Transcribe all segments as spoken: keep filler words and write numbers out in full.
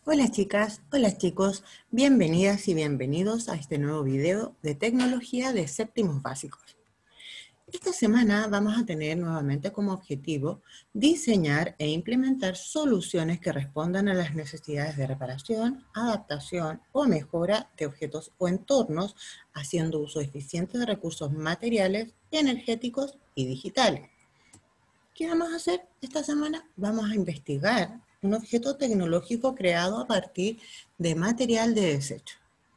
Hola chicas, hola chicos, bienvenidas y bienvenidos a este nuevo video de tecnología de séptimos básicos. Esta semana vamos a tener nuevamente como objetivo diseñar e implementar soluciones que respondan a las necesidades de reparación, adaptación o mejora de objetos o entornos, haciendo uso eficiente de recursos materiales, energéticos y digitales. ¿Qué vamos a hacer esta semana? Vamos a investigar un objeto tecnológico creado a partir de material de desecho.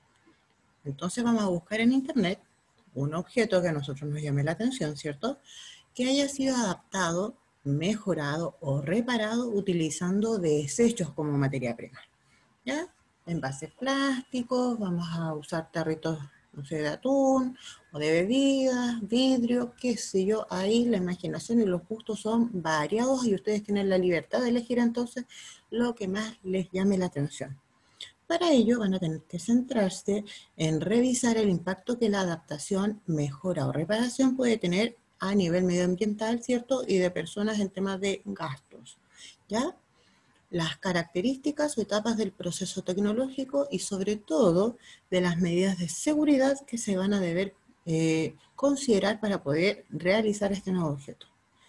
Entonces vamos a buscar en internet un objeto que a nosotros nos llame la atención, ¿cierto? Que haya sido adaptado, mejorado o reparado utilizando desechos como materia prima. ¿Ya? Envases plásticos, vamos a usar tarritos, no sé, de atún o de bebidas, vidrio, qué sé yo. Ahí la imaginación y los gustos son variados y ustedes tienen la libertad de elegir entonces lo que más les llame la atención. Para ello van a tener que centrarse en revisar el impacto que la adaptación, mejora o reparación puede tener a nivel medioambiental, ¿cierto? Y de personas en temas de gastos, ¿ya? Las características o etapas del proceso tecnológico y sobre todo de las medidas de seguridad que se van a deber eh, considerar para poder realizar este nuevo objeto.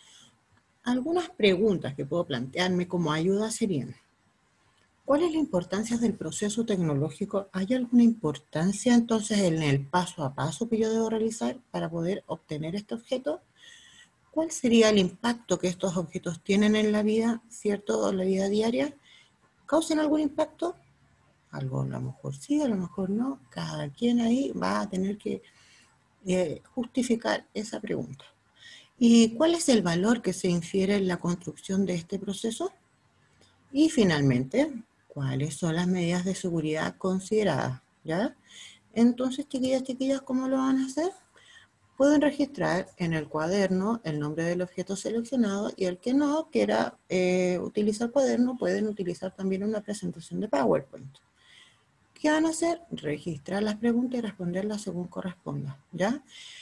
Algunas preguntas que puedo plantearme como ayuda serían: ¿cuál es la importancia del proceso tecnológico? ¿Hay alguna importancia entonces en el paso a paso que yo debo realizar para poder obtener este objeto? ¿Cuál sería el impacto que estos objetos tienen en la vida, cierto, en la vida diaria? ¿Causan algún impacto? Algo a lo mejor sí, a lo mejor no. Cada quien ahí va a tener que eh, justificar esa pregunta. ¿Y cuál es el valor que se infiere en la construcción de este proceso? Y finalmente, ¿cuáles son las medidas de seguridad consideradas? ¿Ya? Entonces, chiquillas, chiquillas, ¿cómo lo van a hacer? Pueden registrar en el cuaderno el nombre del objeto seleccionado y el que no quiera eh, utilizar cuaderno pueden utilizar también una presentación de PowerPoint. ¿Qué van a hacer? Registrar las preguntas y responderlas según corresponda, ¿ya?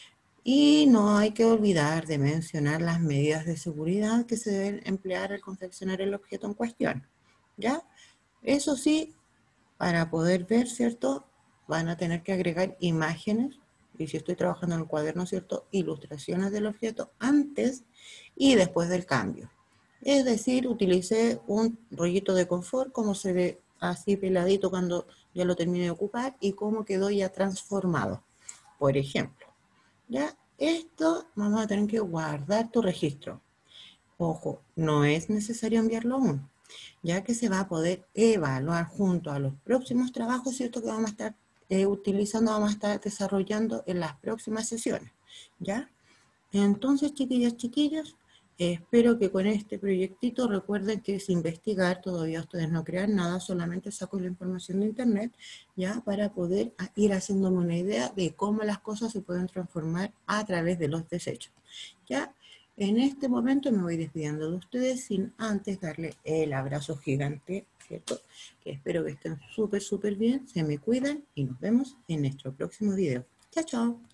Y no hay que olvidar de mencionar las medidas de seguridad que se deben emplear al confeccionar el objeto en cuestión, ¿ya? Eso sí, para poder ver, ¿cierto? Van a tener que agregar imágenes, y si estoy trabajando en el cuaderno, ¿cierto? Ilustraciones del objeto antes y después del cambio. Es decir, utilicé un rollito de confort, como se ve así peladito cuando ya lo terminé de ocupar y cómo quedó ya transformado. Por ejemplo, ya esto vamos a tener que guardar tu registro. Ojo, no es necesario enviarlo aún, ya que se va a poder evaluar junto a los próximos trabajos, ¿cierto? Que vamos a estar eh, utilizando, vamos a estar desarrollando en las próximas sesiones, ¿ya? Entonces, chiquillas, chiquillos, eh, espero que con este proyectito recuerden que es investigar, todavía ustedes no crean nada, solamente saco la información de internet, ya, para poder ir haciéndome una idea de cómo las cosas se pueden transformar a través de los desechos, ya. En este momento me voy despidiendo de ustedes sin antes darle el abrazo gigante, ¿cierto? Que espero que estén súper, súper bien, se me cuidan y nos vemos en nuestro próximo video. Chao, chao.